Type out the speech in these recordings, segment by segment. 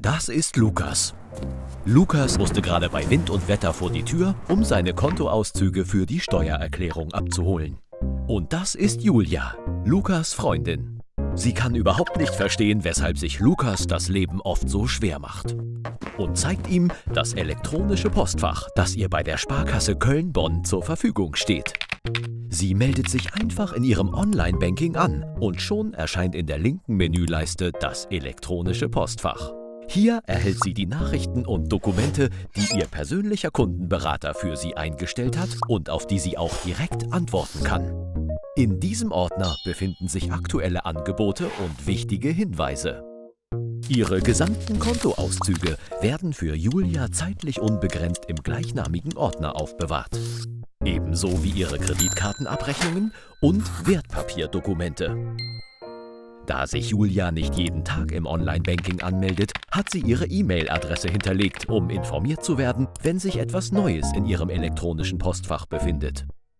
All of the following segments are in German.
Das ist Lukas. Lukas musste gerade bei Wind und Wetter vor die Tür, um seine Kontoauszüge für die Steuererklärung abzuholen. Und das ist Julia, Lukas Freundin. Sie kann überhaupt nicht verstehen, weshalb sich Lukas das Leben oft so schwer macht. Und zeigt ihm das elektronische Postfach, das ihr bei der Sparkasse Köln-Bonn zur Verfügung steht. Sie meldet sich einfach in ihrem Online-Banking an und schon erscheint in der linken Menüleiste das elektronische Postfach. Hier erhält sie die Nachrichten und Dokumente, die ihr persönlicher Kundenberater für sie eingestellt hat und auf die sie auch direkt antworten kann. In diesem Ordner befinden sich aktuelle Angebote und wichtige Hinweise. Ihre gesamten Kontoauszüge werden für Julia zeitlich unbegrenzt im gleichnamigen Ordner aufbewahrt. Ebenso wie ihre Kreditkartenabrechnungen und Wertpapierdokumente. Da sich Julia nicht jeden Tag im Online-Banking anmeldet, hat sie ihre E-Mail-Adresse hinterlegt, um informiert zu werden, wenn sich etwas Neues in ihrem elektronischen Postfach befindet.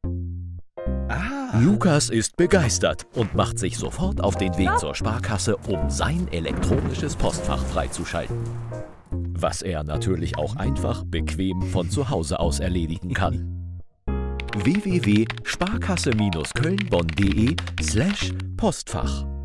Lukas ist begeistert und macht sich sofort auf den Weg zur Sparkasse, um sein elektronisches Postfach freizuschalten. Was er natürlich auch einfach bequem von zu Hause aus erledigen kann. www.sparkasse-kölnbonn.de/Postfach